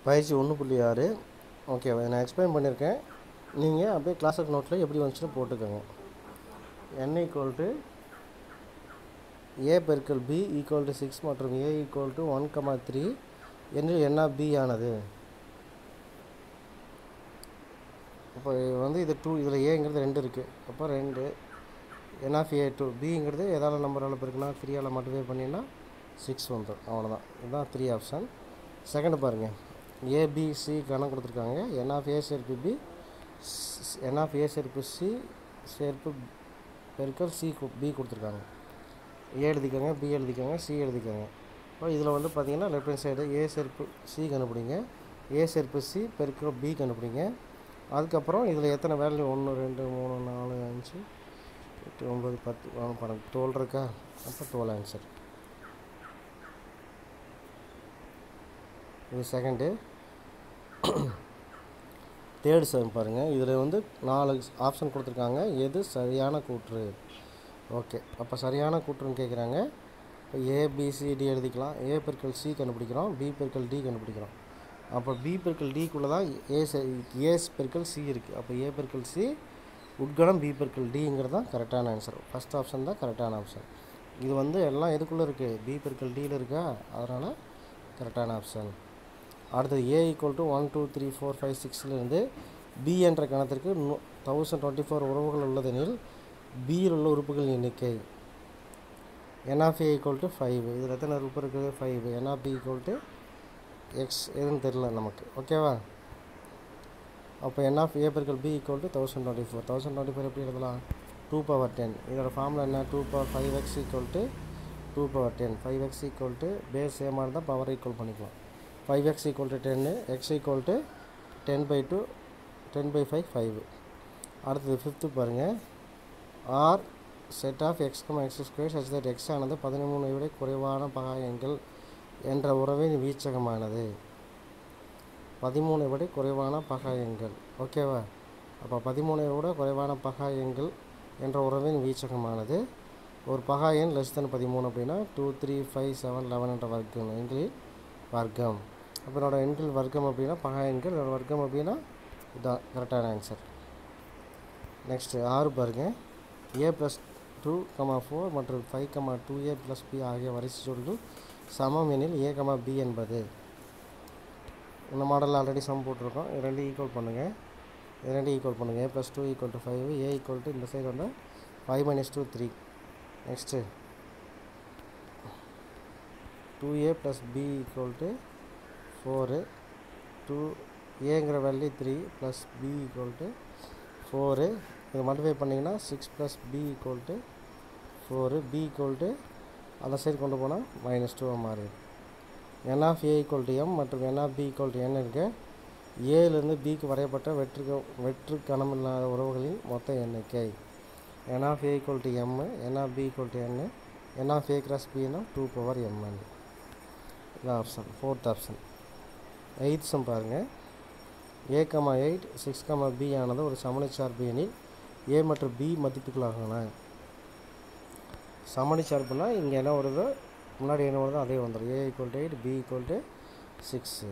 பயிற்சி 1.6 ஓகே நான் எக்ஸ்பிளைன் பண்ணியிருக்கேன். நீங்கள் அப்படியே கிளாஸ் ஒர்க் நோட்டில் எப்படி வந்துச்சுன்னு போட்டுக்கோங்க. n = a பெருக்கல் b = 6 மற்றும் a = 1,3 எனில் n of b ஆனது. இப்போ வந்து இது 2, இதில் ஏங்கிறது 2 இருக்குது. அப்போ 2 n of a 2, bங்கிறது ஏதாவது நம்பரால் பெருக்குனா 3ஆல் மல்டிப்ளை பண்ணினா 6 வந்துடும். அவ்வளோதான். இதுதான் 3 ஆப்ஷன். செகண்ட் பாருங்கள், ABC கணக்கு கொடுத்துருக்காங்க. n of a சேர்ப்பு b, n of a சேர்ப்பு c சேர்ப்பு பெருக்கல் c b கொடுத்துருக்காங்க. a எழுதிக்கோங்க, b எழுதிக்கோங்க, c எழுதிக்கோங்க. இப்போ இதில் வந்து பார்த்தீங்கன்னா லெஃப்ட் ஹேண்ட் சைடு a சேர்ப்பு c கண்டுபிடிங்க, a சேர்ப்பு c பெருக்கல் b கண்டுபிடிங்க. அதுக்கப்புறம் இதில் எத்தனை வேல்யூ 1 2 3 4 5 8 9 10 12 12 இருக்கா? அப்போ 12 ஆன்சர். இது செகண்டு. தேர்டு சம் பாருங்கள். இதில் வந்து 4 ஆப்ஷன் கொடுத்துருக்காங்க. எது சரியான கூற்று? ஓகே, அப்போ சரியான கூற்றுன்னு கேட்குறாங்க. இப்போ ஏபிசிடி எழுதிக்கலாம். ஏ பெருக்கல் சி கண்டுபிடிக்கிறோம், பி பெருக்கல் டி கண்டுபிடிக்கிறோம். அப்போ பி பெருக்கல் டிக்குள்ளே தான் ஏ பெருக்கல் சி இருக்குது. அப்போ ஏ பெருக்கல் சி உட்கணம் பி பெருக்கல் டிங்கிறது தான் கரெக்டான ஆன்சர். ஃபஸ்ட் ஆப்ஷன் தான் கரெக்டான ஆப்ஷன். இது வந்து எல்லாம் எதுக்குள்ளே இருக்குது? பி பெருக்கல் டியில் இருக்கா? அதனால் கரெக்டான ஆப்ஷன். அடுத்தது a = 1 2 3 4 5 6லேருந்து b என்ற கணத்திற்கு 1024 உறவுகள் உள்ளதெனில் bயில் உள்ள உறுப்புகள் எண்ணிக்கை. n of a = 5. இதில் எத்தனை உறுப்பு இருக்குது? 5. n of b = x எதுன்னு தெரியல நமக்கு. ஓகேவா? அப்போ n of a பெருக்கல் b = 1024. 1024 எப்படி எழுதலாம்? 2/10. இதோட ஃபார்முலா என்ன? 2/5x = 2/10. 5x பேஸ் சேமாக இருந்தால் பவர் ஈக்குவல் பண்ணிக்கலாம். 5x = 10, x = 10/2, 10/5 5. அடுத்தது ஃபிஃப்த்து பாருங்கள். R set of x, x² such that x ஆனது 13 விட குறைவான பகா எண்கள் என்ற உறவின் வீச்சகமானது. 13 விட குறைவான பகா எண்கள். ஓகேவா? அப்போ 13 விட குறைவான பகா எண்கள் என்ற உறவின் வீச்சகமானது. ஒரு பகா எண் <13 அப்படின்னா 2 3 5 7 11 என்ற வர்க்கம் எண்களில் வர்க்கம். அப்போ என்னோட எண்கள் வர்க்கம் அப்படின்னா பகா எண்கள், என்னோடய வர்க்கம் அப்படின்னா இதுதான் கரெக்டான ஆன்சர். நெக்ஸ்ட்டு 6 பாருங்கள். a + 2, 4 மற்றும் 5, 2a + b ஆகிய வரிசை சுருள்கள் சமம் எனில் a, b என்பது. இந்த மாடலில் ஆல்ரெடி சம் போட்டிருக்கோம். இது ரெண்டு ஈக்குவல் பண்ணுங்கள். a + 2 = 5, a = இந்த சைடு வந்து 5 - 2 3. நெக்ஸ்ட்டு 2a + b = 4, 2aங்கிற வேல்யூ 3 + b = 4. இது மல்டிஃபை பண்ணிங்கன்னா 6 + b = 4, b = அந்த சைடு கொண்டு போனால் -2 மாறிடும். n of a = m மற்றும் n of b = n இருக்க ஏலேருந்து பிக்கு வரையப்பட்ட வெற்று கணமில்லாத உறவுகளின் மொத்த எண்ணிக்கை. n of a = m, n of b = n, n of a × b னா 2/mn. இதான் option, fourth option. 8th sum பாருங்கள். a, 8, 6, b ஆனது ஒரு சமணிச்சார்பு எனில் a மற்றும் b மதிப்புகளாகன. சமணிச்சார்புனா இங்கே என்ன வருதோ முன்னாடி என்ன வருதோ அதே வந்துடும். a = 8, b = 6.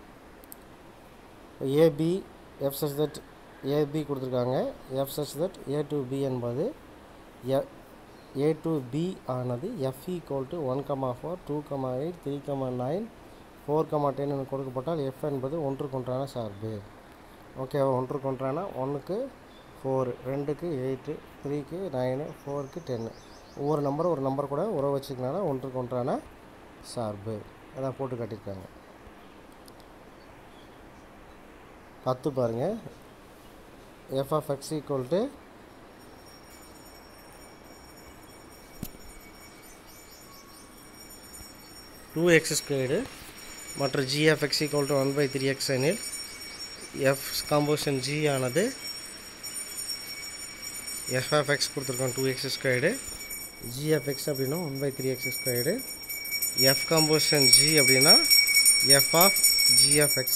ab f such that ab கொடுத்துருக்காங்க. f such that a to b என்பது a to b ஆனது f = 1, 4, 2, 8, 3, 9, 4, 10 என கொடுக்கப்பட்டால் f என்பது ஒன்றுக்கொன்றான சார்பு. ஓகேவா? ஒன்றுக்கொன்றான 1க்கு 4, 2க்கு 8, 3க்கு 9, 4க்கு 10. ஒவ்வொரு நம்பரும் ஒரு நம்பர் கூட உறவு வச்சுக்கனால ஒன்றுக்கொன்றான சார்பு. அதான் போட்டு காட்டியிருக்காங்க. 10 பாருங்கள். f of x = 2x² மற்றும் g of x = 1/3x எனில் f காம்போசிஷன் g ஆனது f of x கொடுத்துருக்கோம் 2x², g of x அப்படின்னா 1/3x², f காம்போசிஷன் g அப்படின்னா f of g of x.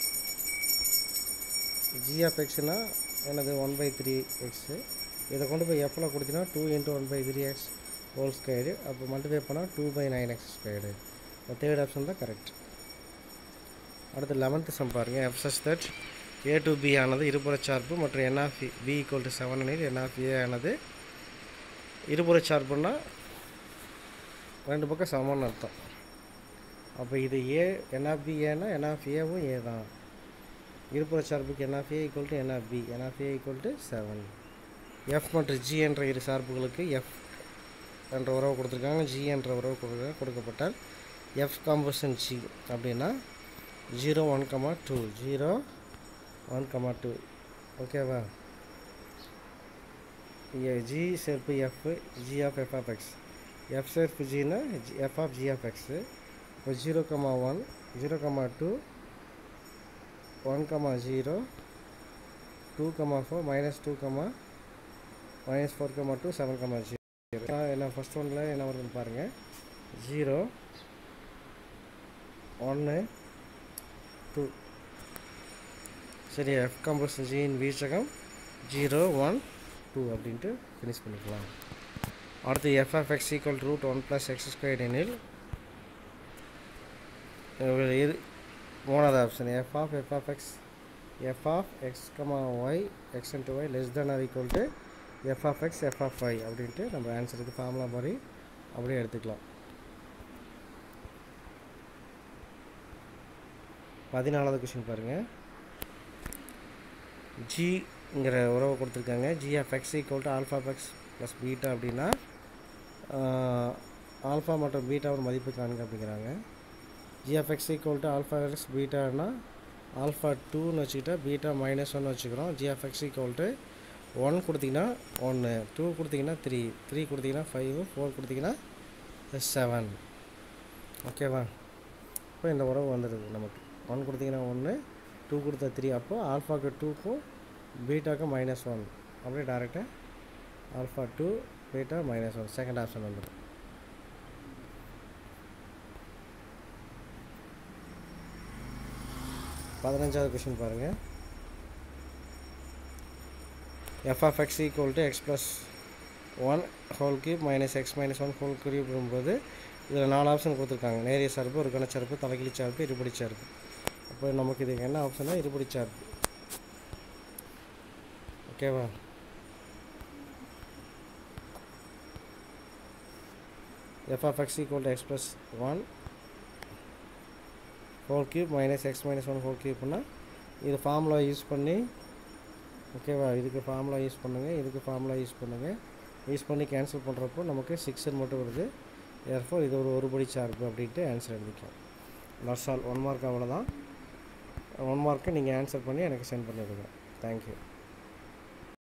g of xனா என்னது 1/3x. இதை கொண்டு போய் fல கொடுத்தீங்கன்னா 2 × 1/3x (2). அப்போ மல்டிஃபை பண்ணால் 2/9x². தேர்ட் ஆப்ஷன் தான் கரெக்ட். அடுத்து 11th சம் பாருங்கள். f such that a to b ஆனது இருபுறச்சார்பு மற்றும் n of b = 7 எனில் n of a ஆனது இருபுறச்சார்புன்னா ரெண்டு பக்கம் சமம்னு அர்த்தம். அப்போ இது a n of b ஏன்னா n of aவும் a தான். இருபுறச்சார்புக்கு n of a = n of b, n of a = 7. f மற்றும் g என்ற இரு சார்புகளுக்கு f என்ற உறவு கொடுத்துருக்காங்க, g என்ற உறவு கொடுக்கப்பட்டால் f காம்போசிஷன் g அப்படின்னா 0 1 2 0 1 2 ஓகேவா. g சேர்ப்பு f g of f of x, f சேர்ப்பு gனா f of g of x. இப்போ 0 1 0 2 1 0 2 4 -2 -4 2 7 0. என்ன ஃபஸ்ட் ஒன்றில் என்ன வருதுன்னு பாருங்கள். 0 1 2 சரி. எஃப் காம்போசிஷன் ஜியின் வீச்சகம் 0 1 2 அப்படின்ட்டு ஃபினிஷ் பண்ணிக்கலாம். அடுத்து f of x = √1 + x² எனில் இது மூணாவது option f of x y x × y less than or equal to f of x f of y அப்படின்ட்டு நம்ம ஆன்சருக்கு ஃபார்முலா மாதிரி அப்படியே எடுத்துக்கலாம். 14வது கொஸ்டின் பாருங்கள். ஜிங்கிற உறவை கொடுத்துருக்காங்க. g of x = alpha of x + beta அப்படின்னா ஆல்ஃபா மற்றும் பீட்டாவோட மதிப்பு காணுங்க அப்படிங்கிறாங்க. g of x = alpha x பீட்டானா ஆல்ஃபா 2ன்னு வச்சுக்கிட்டா பீட்டா -1 வச்சுக்கிறோம். g of x = 1 கொடுத்திங்கன்னா 1, 2 கொடுத்திங்கன்னா 3, 3 கொடுத்திங்கன்னா 5, 4 கொடுத்திங்கன்னா 7 ஓகேவா. இப்போ இந்த உறவு வந்துடுது நமக்கு. 1 கொடுத்திங்கன்னா 1, 2 கொடுத்தா 3. அப்போ ஆல்ஃபாக்கு 2க்கும் பீட்டாக்கு -1 அப்படியே டேரெக்டாக ஆல்ஃபா 2 பீட்டா -1 செகண்ட் ஆப்ஷன் வந்துடும். 15வது கொஸ்டின் பாருங்கள். f of x = x + 1 whole cube - x - 1 whole cube போது இதில் 4 ஆப்ஷன் கொடுத்துருக்காங்க. நேரிய சார்பு, ஒரு கணச்சார்பு, தலைகீழி சார்பு, இருபடி சார்பு. அப்போ நமக்கு இது என்ன ஆப்ஷன்னா இருபடி சார்பு ஓகேவா. f of x = x + 1 whole cube - x - 1 whole cubeனா இது ஃபார்முலா யூஸ் பண்ணி ஓகேவா. இதுக்கு ஃபார்முலா யூஸ் பண்ணுங்கள், இதுக்கு ஃபார்முலா யூஸ் பண்ணி கேன்சல் பண்ணுறப்போ நமக்கு 6 மட்டும் வருது. therefore இது ஒரு படி சார்பு அப்படின்ட்டு ஆன்சர் எழுதிக்கலாம். That's all. 1 மார்க் அவ்வளோதான். 1 மார்க்கை நீங்கள் ஆன்சர் பண்ணி எனக்கு சென்ட் பண்ணிவிடுங்க. தேங்க்யூ.